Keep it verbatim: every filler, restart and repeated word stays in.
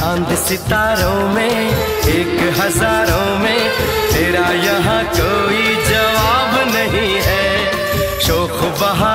चांद सितारों में एक हजारों में तेरा यहाँ कोई जवाब नहीं है। शोख बहा